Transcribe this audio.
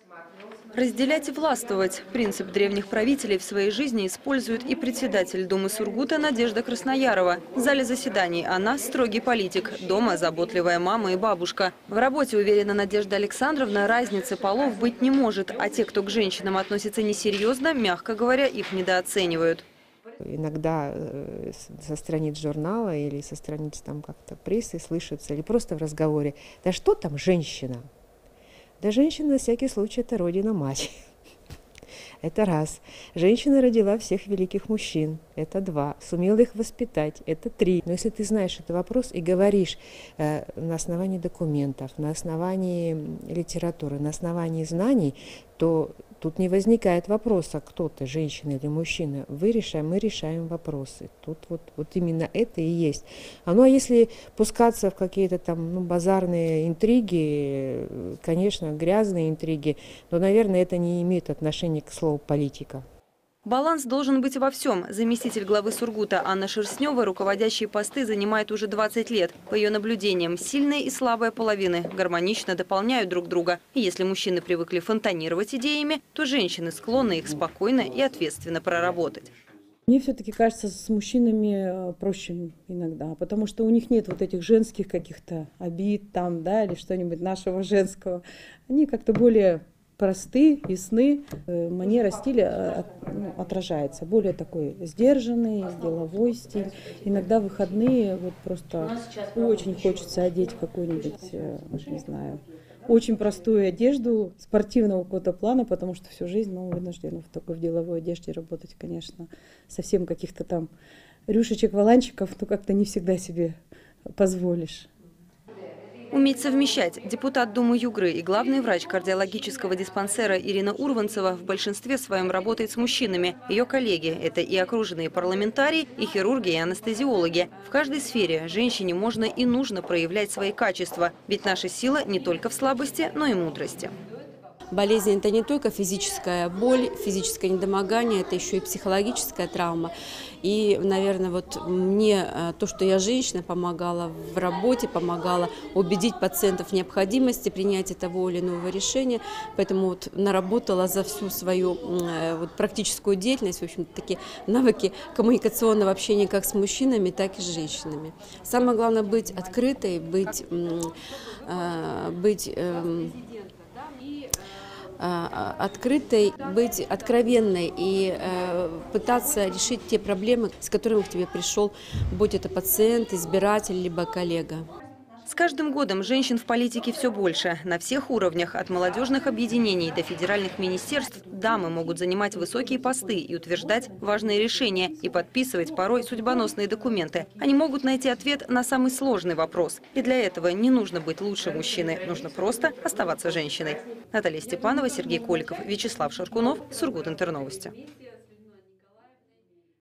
Разделять и властвовать. Принцип древних правителей в своей жизни использует и председатель Думы Сургута Надежда Красноярова. В зале заседаний она строгий политик, дома заботливая мама и бабушка. В работе, уверена Надежда Александровна, разницы полов быть не может, а те, кто к женщинам относится несерьезно, мягко говоря, их недооценивают. Иногда со страниц журнала или со страниц там как-то прессы слышится, или просто в разговоре: да что там женщина? Да женщина, на всякий случай, это родина-мать. Это раз. Женщина родила всех великих мужчин. Это два. Сумела их воспитать. Это три. Но если ты знаешь этот вопрос и говоришь на основании документов, на основании литературы, на основании знаний, то тут не возникает вопроса, кто ты, женщина или мужчина. Мы решаем вопросы. Тут вот именно это и есть. А если пускаться в какие-то там базарные интриги, конечно, грязные интриги, но, наверное, это не имеет отношения к слову политика. Баланс должен быть во всем. Заместитель главы Сургута Анна Шерстнева руководящие посты занимает уже 20 лет. По ее наблюдениям, сильные и слабые половины гармонично дополняют друг друга. И если мужчины привыкли фонтанировать идеями, то женщины склонны их спокойно и ответственно проработать. Мне все-таки кажется, с мужчинами проще иногда, потому что у них нет вот этих женских каких-то обид там, да, или что-нибудь нашего женского. Они как-то более просты, ясны, манера стиля отражается. Более такой сдержанный, деловой стиль. Иногда в выходные вот просто очень хочется одеть какую-нибудь, не знаю, очень простую одежду спортивного какого-то плана, потому что всю жизнь вынуждена в деловой одежде работать, конечно. Совсем каких-то там рюшечек, валанчиков, как-то не всегда себе позволишь. Уметь совмещать. Депутат Думы Югры и главный врач кардиологического диспансера Ирина Урванцева в большинстве своем работает с мужчинами. Ее коллеги – это и окруженные парламентарии, и хирурги, и анестезиологи. В каждой сфере женщине можно и нужно проявлять свои качества. Ведь наша сила не только в слабости, но и мудрости. Болезнь – это не только физическая боль, физическое недомогание, это еще и психологическая травма. И, наверное, вот мне то, что я женщина, помогала в работе, помогала убедить пациентов в необходимости принятия того или иного решения. Поэтому вот наработала за всю свою практическую деятельность, в общем-то, такие навыки коммуникационного общения как с мужчинами, так и с женщинами. Самое главное – быть открытой, быть открытой, быть откровенной и пытаться решить те проблемы, с которыми к тебе пришел, будь это пациент, избиратель, либо коллега. С каждым годом женщин в политике все больше. На всех уровнях, от молодежных объединений до федеральных министерств, дамы могут занимать высокие посты и утверждать важные решения, и подписывать порой судьбоносные документы. Они могут найти ответ на самый сложный вопрос. И для этого не нужно быть лучше мужчины, нужно просто оставаться женщиной. Наталья Степанова, Сергей Коликов, Вячеслав Шаркунов, Сургут Интерновости.